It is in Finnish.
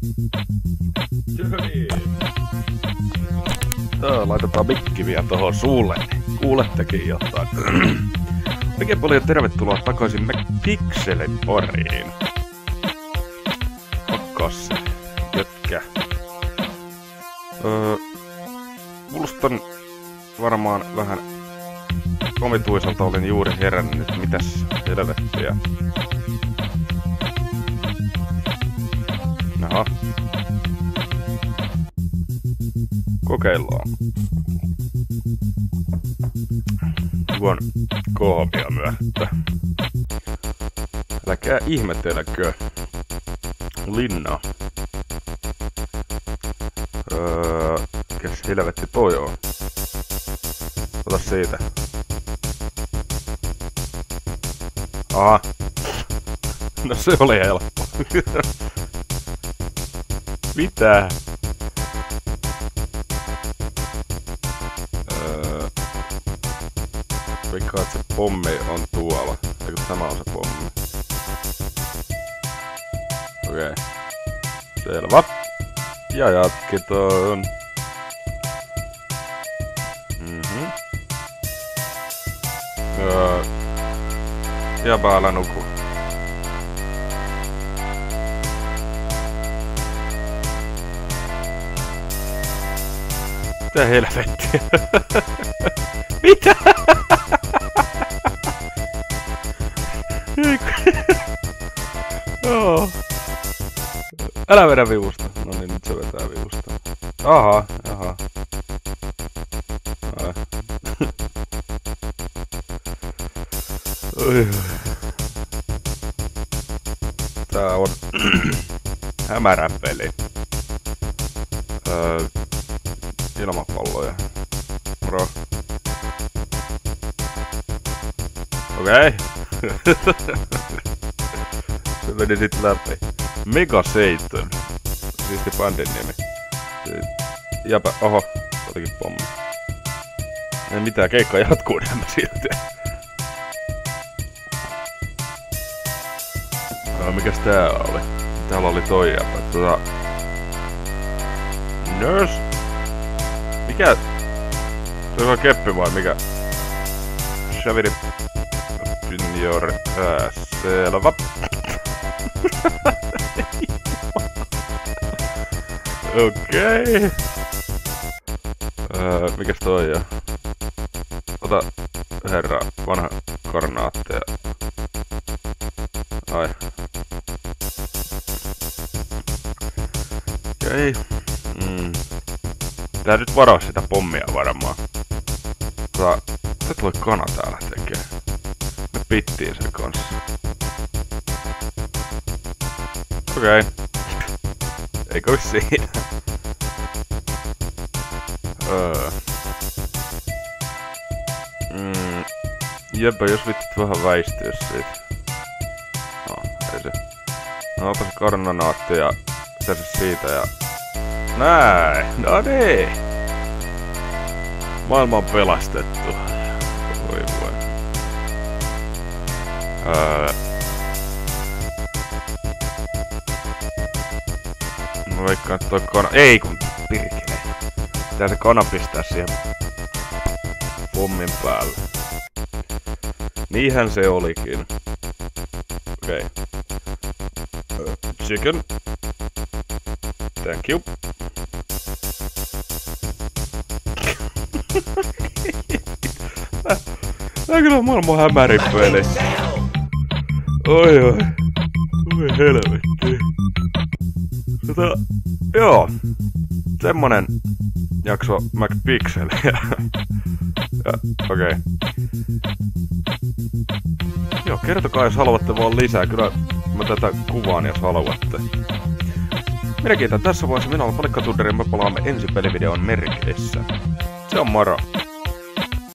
Laitetaan mikki vielä tohon suulle. Kuulettekin jotain. Oikein paljon tervetuloa takaisin McPixelin pariin. Makkas, jötkä. Kuulostan varmaan vähän omituiselta, olin juuri herännyt. Mitäs helvettiä? Jaha. Kokeillaan. Juon kahvia myöhättä. Älkää ihmetelkö. Linna. Mikäs helvetti toi on? Ota siitä. Aha. No se oli helppo. Mitä? Veikkaan, että se pommi on tuolla. Eikö tämä on se pommi? Okei. Selvä. Ja jatketaan. Ja päällä nuku. Mitä helvettiä? Mitä? Joo. Älä vedä vivusta. No niin, nyt se vetää vivusta. Aha, aha. Oi. Tää on hämärä peli. Ilmapalloja. Moro. Okei. Se meni sit läpi. Mega Satan. Siisti bändin nimi. Jäpä, oho. Olikin pommi. Ei mitään, keikka jatkuu nämä silti. Mikäs tää oli? Täällä oli toi jäpä. Nurse? Mikä? Se on keppi vai mikä? Shaviri in your ass. Selvä. Okei. Mikäs toi on? Ota herra vanha kornaatteja. Ai. Okei. Tää nyt varaa sitä pommia varmaan. Mitä tulee kana täällä tekee? Me pittiin sen kanssa. Okei. Eikö siinä? Jepä, jos vittit vähän väistyis siitä. No, ei se. No, ota se karnanaatti ja pitäisi siitä ja... Näin! No niin! Maailma on pelastettu. Voi voi. Mä veikkaan, että toi kana... Ei kun pirkele! Pitää se kana pistää siihen pommin päälle. Niinhän se olikin. Okei. Chicken. Thank you. Tää kyllä on maailman hämärin peli. Oi oi. Oi helvetti. Joo. Semmonen jakso McPixelia. Okei. Joo, kertokaa jos haluatte vaan lisää. Kyllä mä tätä kuvaan jos haluatte. Minä kiitän tässä vaiheessa. Minä olen Palikka Tudderi ja me palaamme ensi pelivideon merkeissä. Se on moro.